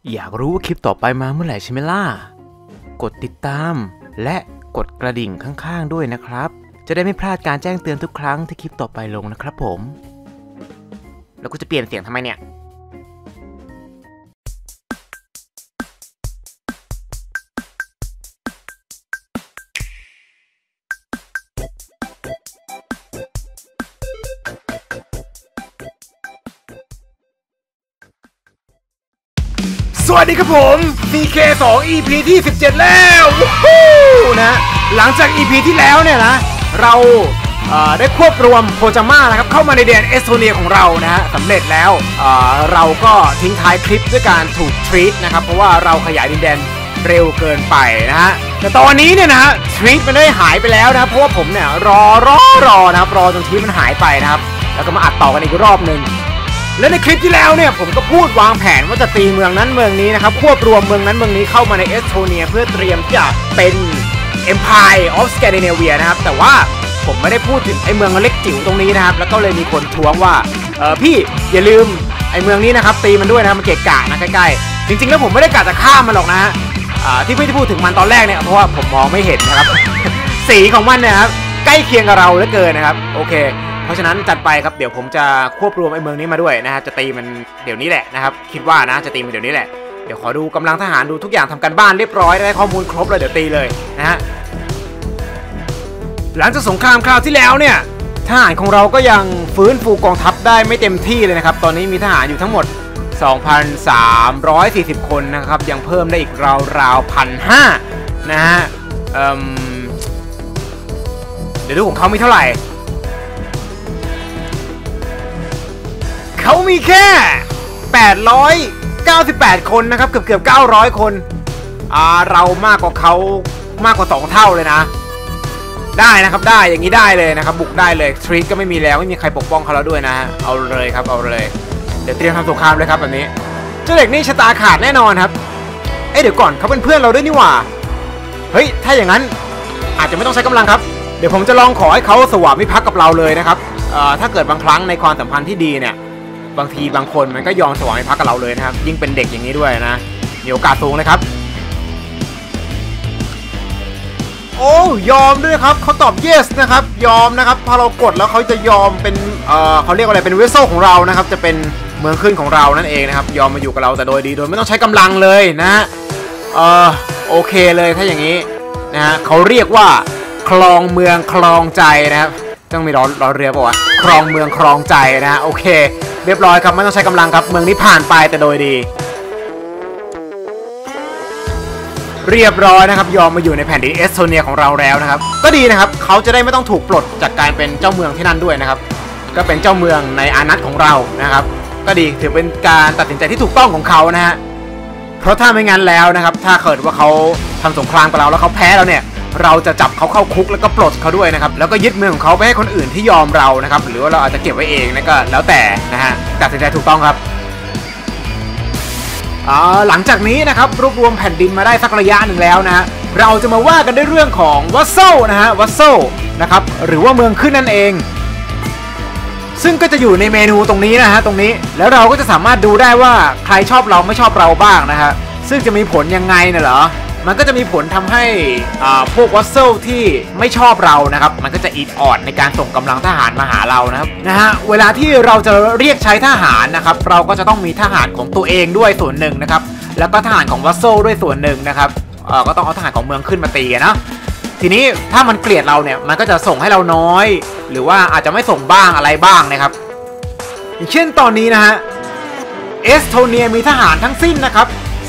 อยากรู้ว่าคลิปต่อไปมาเมื่อไหร่ใช่ไหมล่ะกดติดตามและกดกระดิ่งข้างๆด้วยนะครับจะได้ไม่พลาดการแจ้งเตือนทุกครั้งที่คลิปต่อไปลงนะครับผมแล้วกูจะเปลี่ยนเสียงทำไมเนี่ยสวัสดีครับผม CK2 EP ที่17แล้วนะหลังจาก EP ที่แล้วเนี่ยนะเราได้ควบรวมโคจาม่านะครับเข้ามาในแดนเอสโตเนียของเรานะฮะสำเร็จแล้วเราก็ทิ้งท้ายคลิปด้วยการถูกทรีตนะครับเพราะว่าเราขยายดินแดนเร็วเกินไปนะฮะแต่ตอนนี้เนี่ยนะทรีตมันได้หายไปแล้วนะเพราะว่าผมเนี่ยรอนะครับรอจนทรีตมันหายไปนะครับแล้วก็มาอัดต่อกันอีกรอบนึงและในคลิปที่แล้วเนี่ยผมก็พูดวางแผนว่าจะตีเมืองนั้นเมืองนี้นะครับควบรวมเมืองนั้นเมืองนี้เข้ามาในเอสโตเนียเพื่อเตรียมที่จะเป็น Empire of Scandinavia นะครับแต่ว่าผมไม่ได้พูดถึงไอ้เมืองเล็กจิ๋วตรงนี้นะครับแล้วก็เลยมีคนท้วงว่าพี่อย่าลืมไอ้เมืองนี้นะครับตีมันด้วยนะมันเกะกะนะใกล้ๆจริงๆแล้วผมไม่ได้กะจะฆ่ามันหรอกนะฮะที่ไม่ได้พูดถึงมันตอนแรกเนี่ยเพราะว่าผมมองไม่เห็นนะครับ สีของมันเนี่ยครับใกล้เคียงกับเราเหลือเกินนะครับโอเคเพราะฉะนั้นจัดไปครับเดี๋ยวผมจะควบรวมไอ้เมืองนี้มาด้วยนะฮะจะตีมันเดี๋ยวนี้แหละนะครับคิดว่านะจะตีมันเดี๋ยวนี้แหละเดี๋ยวขอดูกำลังทหารดูทุกอย่างทำการบ้านเรียบร้อยได้ข้อมูลครบเลยเดี๋ยวตีเลยนะฮะหลังจากสงครามคราวที่แล้วเนี่ยทหารของเราก็ยังฟื้นฟูกองทัพได้ไม่เต็มที่เลยนะครับตอนนี้มีทหารอยู่ทั้งหมด 2,340 คนนะครับยังเพิ่มได้อีกราวๆ 1,500 นะฮะเดี๋ยวดูของเขามีเท่าไหร่เขามีแค่898คนนะครับเกือบ900คนเรามากกว่าเขามากกว่า2เท่าเลยนะได้นะครับได้อย่างนี้ได้เลยนะครับบุกได้เลยทรีตก็ไม่มีแล้วไม่มีใครปกป้องเขาแล้วด้วยนะฮะเอาเลยครับเอาเลยเดี๋ยวเตรียมทำสงครามเลยครับแบบนี้เจ้าเด็กนี่ชะตาขาดแน่นอนครับเดี๋ยวก่อนเขาเป็นเพื่อนเราด้วยนี่หว่าเฮ้ยถ้าอย่างนั้นอาจจะไม่ต้องใช้กำลังครับเดี๋ยวผมจะลองขอให้เขาสวามิภักดิ์กับเราเลยนะครับถ้าเกิดบางครั้งในความสัมพันธ์ที่ดีเนี่ยบางทีบางคนมันก็ยอมสวามิภักดิ์กับเราเลยนะครับยิ่งเป็นเด็กอย่างนี้ด้วยนะมีโอกาสสูงเลยครับโอ้ยอมด้วยครับเขาตอบ yes นะครับยอมนะครับพอเรากดแล้วเขาจะยอมเป็นเขาเรียกว่าอะไรเป็นเวสเซลของเรานะครับจะเป็นเมืองขึ้นของเรานั่นเองนะครับยอมมาอยู่กับเราแต่โดยดีโดยไม่ต้องใช้กำลังเลยนะฮะโอเคเลยถ้าอย่างนี้นะฮะเขาเรียกว่าครองเมืองครองใจนะครับต้องมีรอเรือป่ะวะครองเมืองครองใจนะฮะโอเคเรียบร้อยครับไม่ต้องใช้กำลังครับเมืองนี้ผ่านไปแต่โดยดีเรียบร้อยนะครับยอมมาอยู่ในแผ่นดินเอสโตเนียของเราแล้วนะครับก็ดีนะครับเขาจะได้ไม่ต้องถูกปลดจากการเป็นเจ้าเมืองที่นั่นด้วยนะครับก็เป็นเจ้าเมืองในอานัตของเรานะครับก็ดีถือเป็นการตัดสินใจที่ถูกต้องของเขานะฮะเพราะถ้าไม่งั้นแล้วนะครับถ้าเกิดว่าเขาทำสงครามกับเราแล้วเขาแพ้เราเนี่ยเราจะจับเขาเข้าคุกแล้วก็ปลดเขาด้วยนะครับแล้วก็ยึดเมืองของเขาไปให้คนอื่นที่ยอมเรานะครับหรือว่าเราอาจจะเก็บไว้เองนะก็แล้วแต่นะฮะตัดสินใจถูกต้องครับหลังจากนี้นะครับรวบรวมแผ่นดินมาได้สักระยะหนึ่งแล้วนะฮะเราจะมาว่ากันด้วยเรื่องของวัสเซลนะฮะวัสเซลนะครับหรือว่าเมืองขึ้นนั่นเองซึ่งก็จะอยู่ในเมนูตรงนี้นะฮะตรงนี้แล้วเราก็จะสามารถดูได้ว่าใครชอบเราไม่ชอบเราบ้างนะฮะซึ่งจะมีผลยังไงเนี่ยเหรอมันก็จะมีผลทำให้พวกวัสเซลที่ไม่ชอบเรานะครับมันก็จะอิดออดในการส่งกำลังทหารมาหาเรานะครับนะฮะเวลาที่เราจะเรียกใช้ทหารนะครับเราก็จะต้องมีทหารของตัวเองด้วยส่วนหนึ่งนะครับแล้วก็ทหารของวัสเซลด้วยส่วนหนึ่งนะครับก็ต้องเอาทหารของเมืองขึ้นมาตีนะทีนี้ถ้ามันเกลียดเราเนี่ยมันก็จะส่งให้เราน้อยหรือว่าอาจจะไม่ส่งบ้างอะไรบ้างนะครับอย่างเช่นตอนนี้นะฮะเอสโตเนียมีทหารทั้งสิ้นนะครับ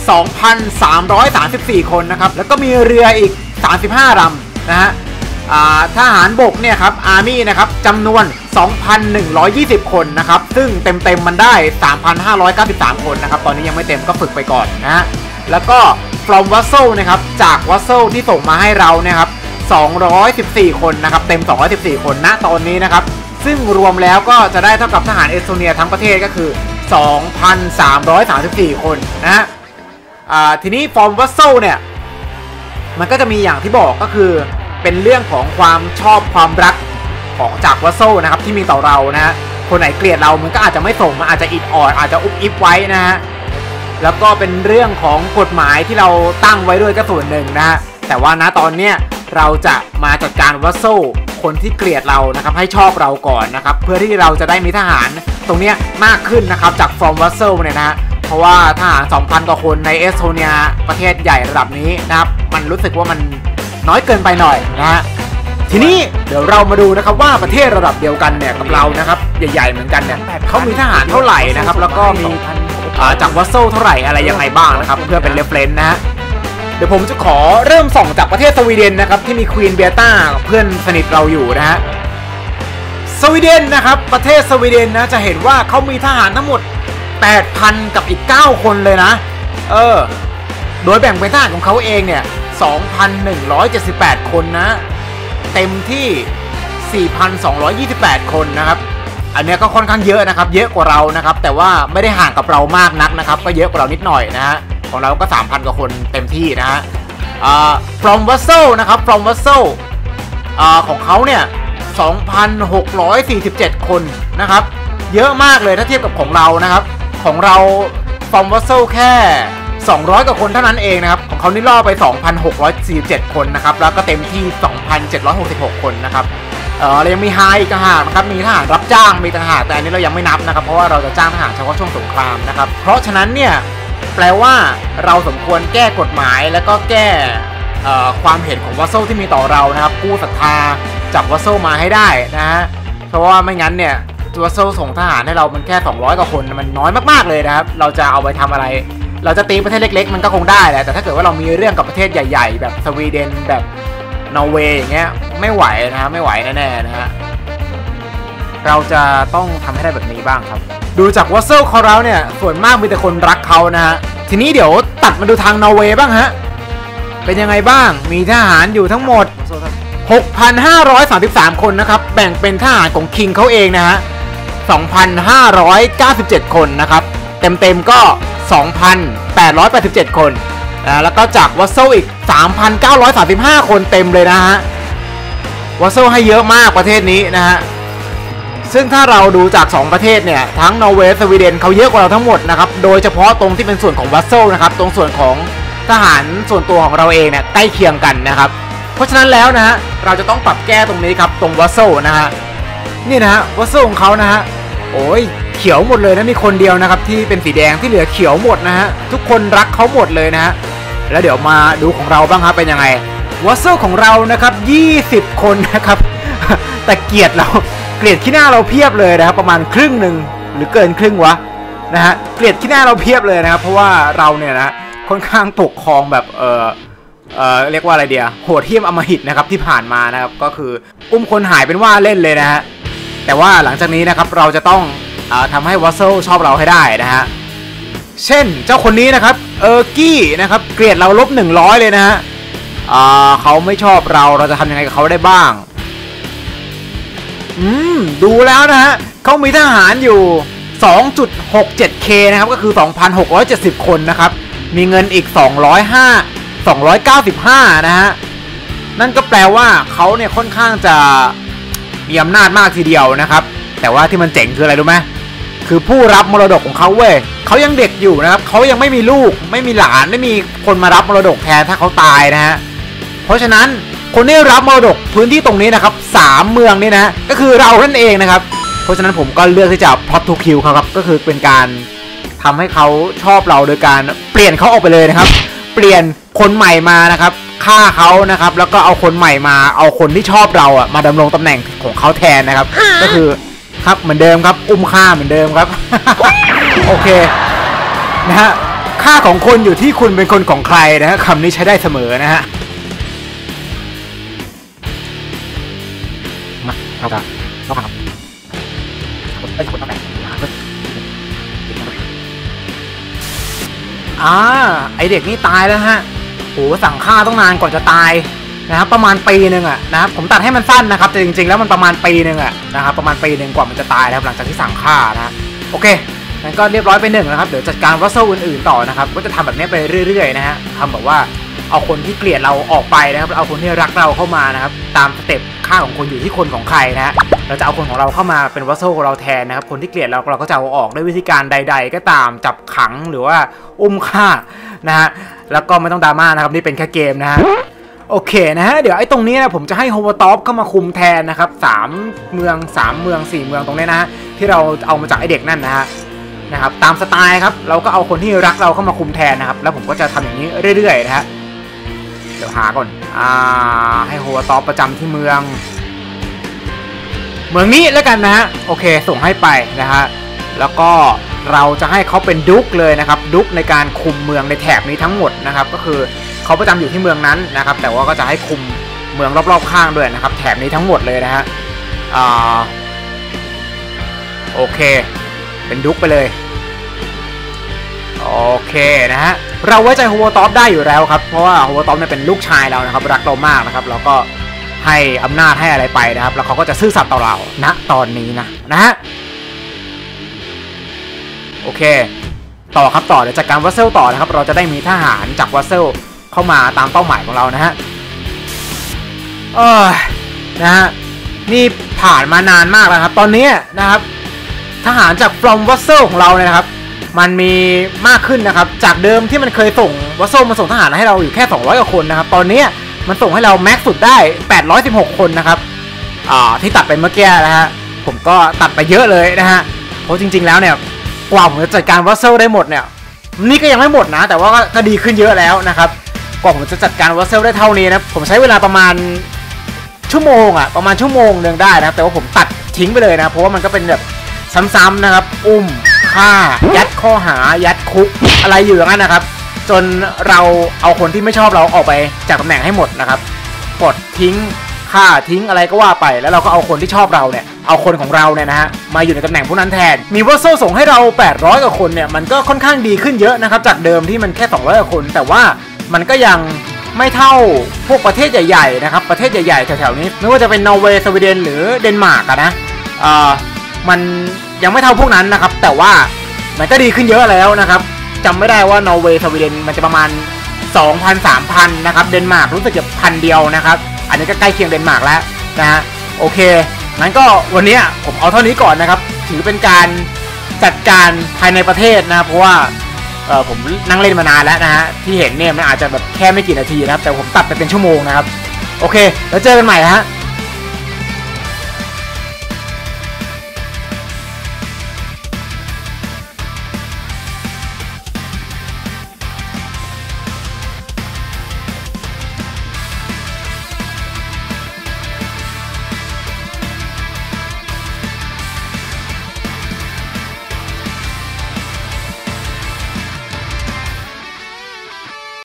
2,334 คนนะครับแล้วก็มีเรืออีก35ลำนะฮะทหารบกเนี่ยครับอาร์มี่นะครับจำนวน 2,120 คนนะครับซึ่งเต็มมันได้ 3,593 คนนะครับตอนนี้ยังไม่เต็มก็ฝึกไปก่อนนะฮะแล้วก็ from Vassal นะครับจาก Vassal ที่ส่งมาให้เราเนี่ยครับ214 คนนะครับเต็ม214 คนณตอนนี้นะครับซึ่งรวมแล้วก็จะได้เท่ากับทหารเอสโตเนียทั้งประเทศก็คือ 2,334 คนนะฮะทีนี้ฟอร์มวัสเซลเนี่ยมันก็จะมีอย่างที่บอกก็คือเป็นเรื่องของความชอบความรักของจากวัสเซลนะครับที่มีต่อเรานะฮะคนไหนเกลียดเรามันก็อาจจะไม่ส่งมันอาจจะอิดออดอาจจะอุบอิบไว้นะฮะแล้วก็เป็นเรื่องของกฎหมายที่เราตั้งไว้ด้วยก็ส่วนหนึ่งนะฮะแต่ว่าณตอนเนี้ยเราจะมาจัดการวัสโซคนที่เกลียดเรานะครับให้ชอบเราก่อนนะครับเพื่อที่เราจะได้มีทหารตรงเนี้ยมากขึ้นนะครับจากฟอร์มวัสโซเนี่ยนะฮะเพราะว่าทหาร 2,000 กว่าคนในเอสโตเนียประเทศใหญ่ระดับนี้นะครับมันรู้สึกว่ามันน้อยเกินไปหน่อยนะฮะทีนี้เดี๋ยวเรามาดูนะครับว่าประเทศระดับเดียวกันเนี่ยกับเรานะครับใหญ่ๆเหมือนกันเนี่ยเขามีทหารเท่าไหร่นะครับแล้วก็มีจากวัสโซเท่าไหร่อะไรยังไงบ้างนะครับเพื่อเป็นเรฟเฟรนซ์นะฮะเดี๋ยวผมจะขอเริ่มส่องจากประเทศสวีเดนนะครับที่มีควีนเบียต้าเพื่อนสนิทเราอยู่นะฮะสวีเดนนะครับประเทศสวีเดนนะจะเห็นว่าเขามีทหารทั้งหมด 8,000 กับอีก 9 คนเลยนะโดยแบ่งเป็นทหารของเขาเองเนี่ย 2,178 คนนะเต็มที่ 4,228 คนนะครับอันนี้ก็ค่อนข้างเยอะนะครับเยอะกว่าเรานะครับแต่ว่าไม่ได้ห่างกับเรามากนักนะครับก็เยอะกว่าเรานิดหน่อยนะฮะของเราก็ 3,000 กว่าคนเต็มที่นะฮะfrom Vassal นะครับ from Vassal ของเขาเนี่ย 2,647 คนนะครับเยอะมากเลยถ้าเทียบกับของเรานะครับของเรา from Vassal แค่200 กว่าคนเท่านั้นเองนะครับของเขานี่ล่อไป 2,647 คนนะครับแล้วก็เต็มที่ 2,766 คนนะครับเรายังมีไฮอีกต่างหากนะครับมีทหารรับจ้างมีต่างหากแต่อันนี้เรายังไม่นับนะครับเพราะว่าเราจะจ้างทหารเฉพาะช่วงสงครามนะครับเพราะฉะนั้นเนี่ยแปลว่าเราสมควรแก้กฎหมายแล้วก็แก้ความเห็นของวัสโซที่มีต่อเรานะครับกู้ศรัทธาจากวัสโซมาให้ได้นะฮะเพราะว่าไม่งั้นเนี่ยวัสโซส่งทหารให้เรามันแค่200 กว่าคนมันน้อยมากๆเลยนะครับเราจะเอาไปทำอะไรเราจะตีประเทศเล็กๆมันก็คงได้แหละแต่ถ้าเกิดว่าเรามีเรื่องกับประเทศใหญ่ๆแบบสวีเดนแบบนอร์เวย์อย่างเงี้ยไม่ไหวนะฮะไม่ไหวแน่ๆนะฮะเราจะต้องทำให้ได้แบบนี้บ้างครับดูจากวัสเซิลเขาแล้วเนี่ยส่วนมากมีแต่คนรักเขานะฮะทีนี้เดี๋ยวตัดมาดูทางนอร์เวย์บ้างฮะเป็นยังไงบ้างมีทหารอยู่ทั้งหมด 6,533 คนนะครับแบ่งเป็นทหารของคิงเขาเองนะฮะ 2,597 คนนะครับเต็มๆก็ 2,887 คนแล้วก็จากวัสโซอีก 3,935 คนเต็มเลยนะฮะวัสโซให้เยอะมากประเทศนี้นะฮะซึ่งถ้าเราดูจาก2ประเทศเนี่ยทั้งนอร์เวย์สวีเดนเขาเยอะกว่าเราทั้งหมดนะครับโดยเฉพาะตรงที่เป็นส่วนของวัสโซนะครับตรงส่วนของทหารส่วนตัวของเราเองเนี่ยใกล้เคียงกันนะครับเพราะฉะนั้นแล้วนะฮะเราจะต้องปรับแก้ตรงนี้ครับตรงวัสโซนะฮะนี่นะฮะวัสโซของเขานะฮะโอ้ยเขียวหมดเลยนะมีคนเดียวนะครับที่เป็นสีแดงที่เหลือเขียวหมดนะฮะทุกคนรักเขาหมดเลยนะฮะแล้วเดี๋ยวมาดูของเราบ้างครับเป็นยังไงวัสโซของเรานะครับ20 คนนะครับแต่เกลียดเราเกลียดขี้หน้าเราเพียบเลยนะครับประมาณครึ่งหนึ่งหรือเกินครึ่งวะนะฮะเกลียดขี้หน้าเราเพียบเลยนะครับเพราะว่าเราเนี่ยนะค่อนข้างปกครองแบบเรียกว่าอะไรเดียโหดเหี้ยมอำมหิตนะครับที่ผ่านมานะครับก็คืออุ้มคนหายเป็นว่าเล่นเลยนะฮะแต่ว่าหลังจากนี้นะครับเราจะต้องทำให้วัสโซชอบเราให้ได้นะฮะเช่นเจ้าคนนี้นะครับกี้นะครับเกลียดเรา-100เลยนะฮะเขาไม่ชอบเราจะทำยังไงกับเขาได้บ้างดูแล้วนะฮะเขามีทหารอยู่ 2.67K นะครับก็คือ 2,670 คนนะครับมีเงินอีก295นะฮะนั่นก็แปลว่าเขาเนี่ยค่อนข้างจะมีอำนาจมากทีเดียวนะครับแต่ว่าที่มันเจ๋งคืออะไรรู้ไหมคือผู้รับมรดกของเขาเว้ยเขายังเด็กอยู่นะครับเขายังไม่มีลูกไม่มีหลานไม่มีคนมารับมรดกแทนถ้าเขาตายนะฮะเพราะฉะนั้นคนที่รับมรดกพื้นที่ตรงนี้นะครับ3 เมืองนี้นะก็คือเรานั่นเองนะครับเพราะฉะนั้นผมก็เลือกที่จะ plot to kill เขาครับก็คือเป็นการทำให้เขาชอบเราโดยการเปลี่ยนเขาออกไปเลยนะครับเปลี่ยนคนใหม่มานะครับฆ่าเขานะครับแล้วก็เอาคนใหม่มาเอาคนที่ชอบเราอ่ะมาดำรงตำแหน่งของเขาแทนนะครับก็คือครับเหมือนเดิมครับอุ้มฆ่าเหมือนเดิมครับ โอเคนะฮะค่าของคนอยู่ที่คุณเป็นคนของใครนะฮะคำนี้ใช้ได้เสมอนะฮะมาเข้ากันไอเด็กนี่ตายแล้วฮะโหสั่งฆ่าต้องนานก่อนจะตายนะครับประมาณปีหนึ่งอะนะครับผมตัดให้มันสั้นนะครับแต่จริงๆแล้วมันประมาณปีหนึ่งอะนะครับประมาณปีหนึ่งกว่ามันจะตายแล้วหลังจากที่สั่งฆ่านะโอเคงั้นก็เรียบร้อยไป1นะครับเดี๋ยวจัดการวัสโซอื่นๆต่อนะครับก็จะทำแบบนี้ไปเรื่อยๆนะฮะทำแบบว่าเอาคนที่เกลียดเราออกไปนะครับเอาคนที่รักเราเข้ามานะครับตามสเต็ปค่าของคนอยู่ที่คนของใครนะฮะเราจะเอาคนของเราเข้ามาเป็นวัสโซของเราแทนนะครับคนที่เกลียดเราก็จะเอาออกด้วยวิธีการใดๆก็ตามจับขังหรือว่าอุ้มฆ่านะฮะแล้วก็ไม่ต้องดราม่านะครับนี่เป็นแค่เกมนะฮะโอเคนะฮะเดี๋ยวไอ้ตรงนี้นะผมจะให้โฮเวอร์ท็อปเข้ามาคุมแทนนะครับ3 เมือง 4 เมืองตรงนี้นะฮะที่เราเอามาจากไอเด็กนั่นนะครับตามสไตล์ครับเราก็เอาคนที่รักเราเข้ามาคุมแทนนะครับแล้วผมก็จะทำอย่างนี้เรื่อยๆนะฮะเดี๋ยวหาก่อนให้โฮเวอร์ท็อปประจำที่เมืองนี้แล้วกันนะฮะโอเคส่งให้ไปนะฮะแล้วก็เราจะให้เขาเป็นดุ๊กเลยนะครับดุ๊กในการคุมเมืองในแถบนี้ทั้งหมดนะครับก็คือเขาประจำอยู่ที่เมืองนั้นนะครับแต่ว่าก็จะให้คุมเมืองรอบๆข้างด้วยนะครับแถบนี้ทั้งหมดเลยนะฮะโอเคเป็นดุ๊กไปเลยโอเคนะฮะเราไว้ใจโฮเวอร์ท็อปได้อยู่แล้วครับเพราะว่าโฮเวอร์ท็อปเนี่ยเป็นลูกชายเรานะครับรักเรามากนะครับเราก็ให้อำนาจให้อะไรไปนะครับแล้วเขาก็จะซื่อสัตย์ต่อเราณตอนนี้นะฮะโอเคต่อครับต่อเดี๋ยวจากการวัสเซลต่อนะครับเราจะได้มีทหารจากวัสเซลเข้ามาตามเป้าหมายของเรานะฮะนะฮะนี่ผ่านมานานมากแล้วครับตอนนี้นะครับทหารจาก from วัสเซลของเราเนี่ยนะครับมันมีมากขึ้นนะครับจากเดิมที่มันเคยส่งวัสเซลมาส่งทหารให้เราอยู่แค่200 กว่าคนนะครับตอนนี้มันส่งให้เราแม็กสุดได้816 คนนะครับที่ตัดไปเมื่อกี้นะฮะผมก็ตัดไปเยอะเลยนะฮะเพราะจริงๆแล้วเนี่ยกว่าผมจะจัดการวัสเซลได้หมดเนี่ยนี่ก็ยังไม่หมดนะแต่ว่าก็ดีขึ้นเยอะแล้วนะครับกว่าผมจะจัดการวัสเซลได้เท่านี้นะผมใช้เวลาประมาณชั่วโมงประมาณชั่วโมงนึงได้นะแต่ว่าผมตัดทิ้งไปเลยนะเพราะว่ามันก็เป็นแบบซ้ำๆนะครับฆ่ายัดข้อหายัดคุกอะไรอยู่อย่างนั้นนะครับจนเราเอาคนที่ไม่ชอบเราออกไปจากตำแหน่งให้หมดนะครับกดทิ้งฆ่าทิ้งอะไรก็ว่าไปแล้วเราก็เอาคนที่ชอบเราเนี่ยเอาคนของเราเนี่ยนะฮะมาอยู่ในตำแหน่งผู้นั้นแทนมีวัสโซส่งให้เรา800 กว่าคนเนี่ยมันก็ค่อนข้างดีขึ้นเยอะนะครับจากเดิมที่มันแค่200 กว่าคนแต่ว่ามันก็ยังไม่เท่าพวกประเทศใหญ่ๆนะครับประเทศใหญ่ๆแถวๆนี้ไม่ว่าจะเป็นนอร์เวย์สวีเดนหรือเดนมาร์กนะมันยังไม่เท่าพวกนั้นนะครับแต่ว่ามันก็ดีขึ้นเยอะแล้วนะครับจำไม่ได้ว่านอร์เวย์สวีเดนมันจะประมาณ 2,000 3,000 นะครับเดนมาร์กรู้สึกจะ1,000 เดียวนะครับอันนี้ก็ใกล้เคียงเดนมาร์กแล้วนะฮะโอเคงั้นก็วันนี้ผมเอาเท่านี้ก่อนนะครับถือเป็นการจัดการภายในประเทศนะเพราะว่าผมนั่งเล่นมานานแล้วนะฮะที่เห็นเนี่ยมันอาจจะแบบแค่ไม่กี่นาทีนะครับแต่ผมตัดไปเป็นชั่วโมงนะครับโอเคแล้วเจอกันใหม่ฮะ